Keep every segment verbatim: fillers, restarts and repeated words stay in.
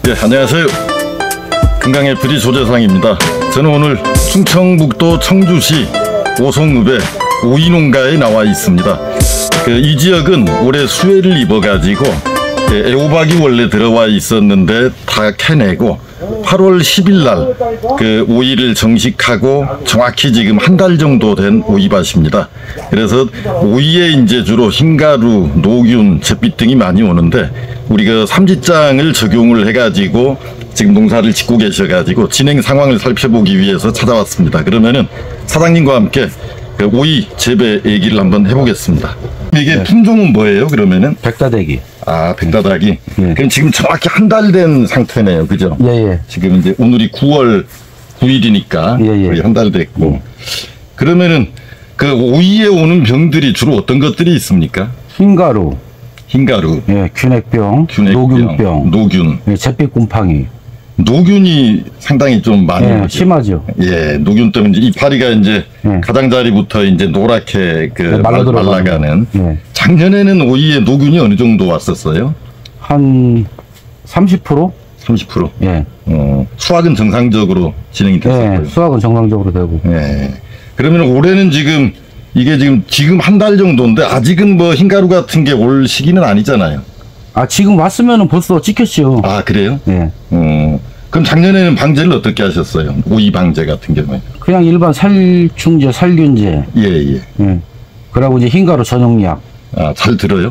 예, 안녕하세요. 금강의 프리 조재상입니다. 저는 오늘 충청북도 청주시 오송읍의 오이 농가에 나와 있습니다. 그 이 지역은 올해 수해를 입어가지고 애호박이 원래 들어와 있었는데 다 캐내고 팔월 십일 날 그 오이를 정식하고 정확히 지금 한 달 정도 된 오이밭입니다. 그래서 오이에 이제 주로 흰가루, 노균, 잿빛 등이 많이 오는데 우리가 삼지장을 적용을 해가지고 지금 농사를 짓고 계셔가지고 진행 상황을 살펴보기 위해서 찾아왔습니다. 그러면은 사장님과 함께 그 오이 재배 얘기를 한번 해보겠습니다. 이게 네. 품종은 뭐예요? 그러면은 백다대기. 아, 백다대기. 예. 그럼 지금 정확히 한 달 된 상태네요, 그죠? 예예. 예. 지금 이제 오늘이 구월 구일이니까 예, 예. 거의 한 달 됐고. 그러면은 그 오이에 오는 병들이 주로 어떤 것들이 있습니까? 흰가루, 흰가루, 예, 균핵병, 균핵병, 노균병, 노균. 예, 잿빛곰팡이. 노균이 상당히 좀 많이 예, 오죠. 심하죠. 예, 노균 때문에 이 파리가 이제 예. 가장자리부터 이제 노랗게 그 예, 말라 말라가는. 예. 작년에는 오이에 노균이 어느 정도 왔었어요? 한 삼십 퍼센트? 삼십 퍼센트. 예. 어, 수확은 정상적으로 진행이 됐었고요. 예, 수확은 정상적으로 되고. 예. 그러면 올해는 지금 이게 지금 지금 한 달 정도인데 아직은 뭐 흰가루 같은 게 올 시기는 아니잖아요. 아, 지금 왔으면은 벌써 찍혔죠. 아, 그래요? 예. 어. 그럼 작년에는 방제를 어떻게 하셨어요? 오이 방제 같은 경우에? 그냥 일반 살충제, 살균제. 예, 예. 예. 그러고 이제 흰가루 전용약. 아, 잘 들어요?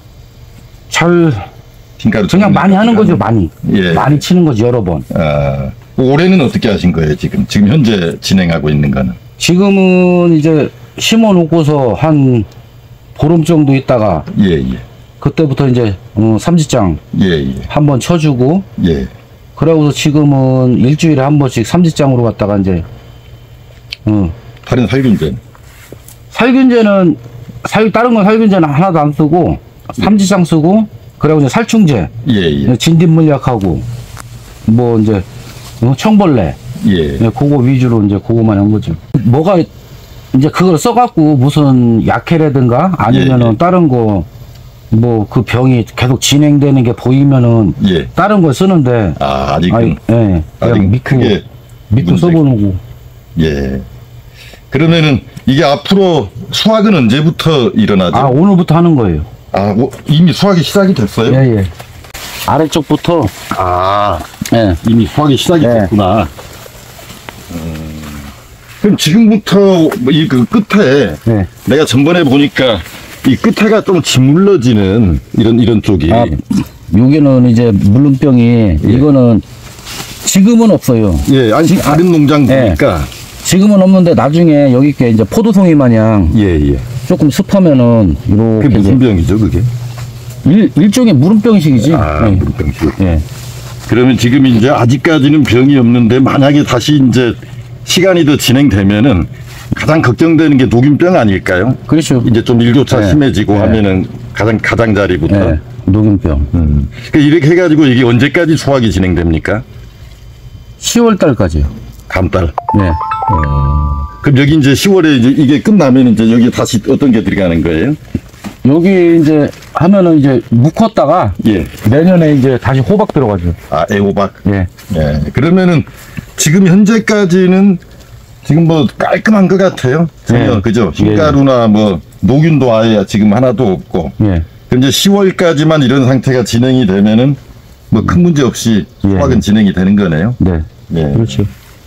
잘 흰가루 그냥 많이 하는 거죠, 많이. 예. 많이 치는 거죠, 여러 번. 아, 올해는 어떻게 하신 거예요, 지금? 지금 현재 진행하고 있는 거는? 지금은 이제 심어 놓고서 한 보름 정도 있다가 예, 예. 그때부터 이제 어, 삼지장 예, 예. 한번 쳐주고, 예. 그러고서 지금은 일주일에 한 번씩 삼지장으로 갔다가 이제 어, 다른 살균제? 살균제는 살 다른 건 살균제는 하나도 안 쓰고 삼지장 쓰고, 그리고 이제 살충제, 예, 예. 진딧물약하고 뭐 이제 어, 청벌레, 예. 네, 그거 위주로 이제 그거만 한 거죠. 뭐가 이제 그걸 써갖고 무슨 약해라든가 아니면은 예, 예. 다른 거 뭐 그 병이 계속 진행되는 게 보이면은 예. 다른 걸 쓰는데, 아, 아직은. 아니, 예, 아직 그냥 믿고 크게 믿고 문제가- 써보는 거. 예. 그러면은 이게 앞으로 수확은 언제부터 일어나죠? 아, 오늘부터 하는 거예요. 아, 오, 이미 수확이 시작이 됐어요? 예, 예. 아래쪽부터 아, 예. 이미 수확이 시작이 예. 됐구나. 음, 그럼 지금부터 이 그 끝에 예. 내가 전번에 보니까 이 끝에가 좀 짓물러지는 이런 이런 쪽이 아, 여기는 이제 물름병이 이거는 지금은 없어요. 예, 아니 지금- 다른 농장 예. 보니까 지금은 없는데 나중에 여기 게 이제 포도송이 마냥 예, 예. 조금 습하면은 그게 이렇게 무슨 이제 병이죠, 그게? 일, 일종의 물음병식이지. 아, 예. 물병식. 예. 그러면 지금 이제 아직까지는 병이 없는데 만약에 다시 이제 시간이 더 진행되면은 가장 걱정되는 게 녹균병 아닐까요? 그렇죠. 이제 좀 일교차 네. 심해지고 네. 하면은 가장 가장자리부터. 예. 녹균병. 음. 그러니까 이렇게 해가지고 이게 언제까지 수확이 진행됩니까? 시월 달까지요. 다음 달. 예. 그럼 여기 이제 시월에 이제 이게 끝나면 이제 여기 다시 어떤 게 들어가는 거예요? 여기 이제 하면은 이제 묵었다가 예. 내년에 이제 다시 호박 들어가죠. 아, 애호박. 예. 예. 그러면은 지금 현재까지는 지금 뭐 깔끔한 것 같아요. 전혀 예. 그죠? 예, 예. 흰가루나 뭐 노균도 아예 지금 하나도 없고. 예. 근데 시월까지만 이런 상태가 진행이 되면은 뭐 큰 문제 없이 수확은 예. 진행이 되는 거네요. 네. 예. 그렇죠.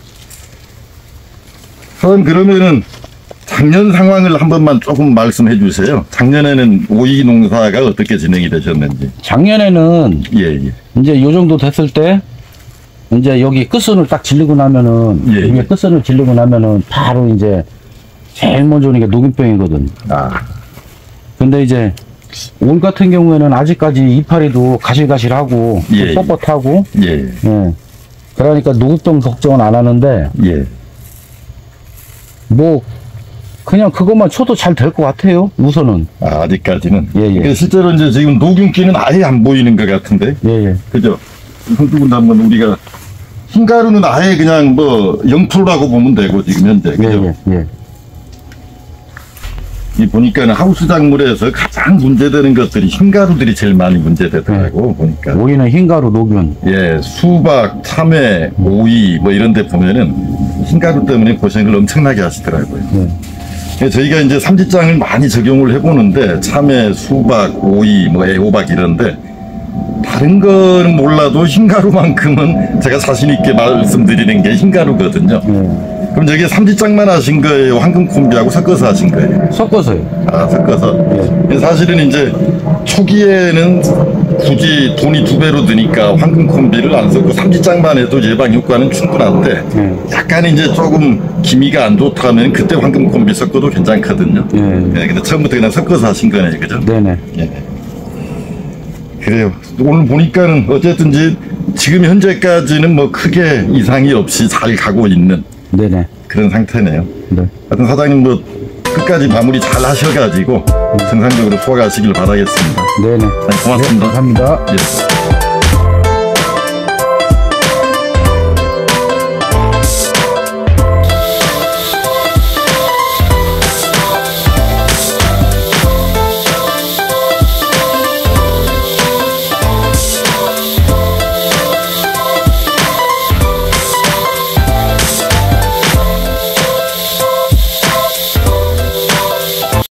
그럼 그러면은 작년 상황을 한 번만 조금 말씀해 주세요. 작년에는 오이 농사가 어떻게 진행이 되셨는지. 작년에는 예, 예. 이제 요 정도 됐을 때 이제 여기 끝선을 딱 질리고 나면은 예, 이게 예. 끝선을 질리고 나면은 바로 이제 제일 먼저 오는 게 녹균병이거든. 아, 근데 이제 올 같은 경우에는 아직까지 이파리도 가실가실하고 예, 예. 뻣뻣하고 예, 예. 그러니까 녹균병 걱정은 안 하는데 예. 뭐 그냥 그것만 쳐도 잘 될 것 같아요. 우선은. 아, 아직까지는. 예, 예. 그러니까 실제로 이제 지금 노균기는 아예 안 보이는 것 같은데. 예예. 그죠? 한두분 한번 우리가 흰가루는 아예 그냥 뭐 영 퍼센트라고 보면 되고 지금 현재. 그죠? 예예. 예. 이 보니까는 하우스 작물에서 가장 문제되는 것들이 흰가루들이 제일 많이 문제되더라고 보니까. 오이는 흰가루 녹균. 예, 수박, 참외, 오이 뭐 이런 데 보면은 흰가루 때문에 고생을 엄청나게 하시더라고요. 네. 예, 저희가 이제 삼지장을 많이 적용을 해보는데 참외, 수박, 오이, 뭐 애호박 이런데 다른 거는 몰라도 흰가루만큼은 제가 자신 있게 말씀드리는 게 흰가루거든요. 네. 그럼 저기 삼지장만 하신 거예요? 황금 콤비하고 섞어서 하신 거예요? 섞어서요. 아, 섞어서. 네. 사실은 이제 초기에는 굳이 돈이 두 배로 드니까 황금 콤비를 안 썼고 삼지장만 해도 예방 효과는 충분한데 네. 약간 이제 조금 기미가 안 좋다면 그때 황금 콤비 섞어도 괜찮거든요. 네. 네, 근데 처음부터 그냥 섞어서 하신 거네요, 그죠? 네네. 예. 그래요. 오늘 보니까는 어쨌든지 지금 현재까지는 뭐 크게 이상이 없이 잘 가고 있는 네네. 그런 상태네요. 네. 하여튼 사장님 뭐 끝까지 마무리 잘 하셔가지고 정상적으로 소화하시길 바라겠습니다. 네네. 네, 고맙습니다. 네, 감사합니다. 예.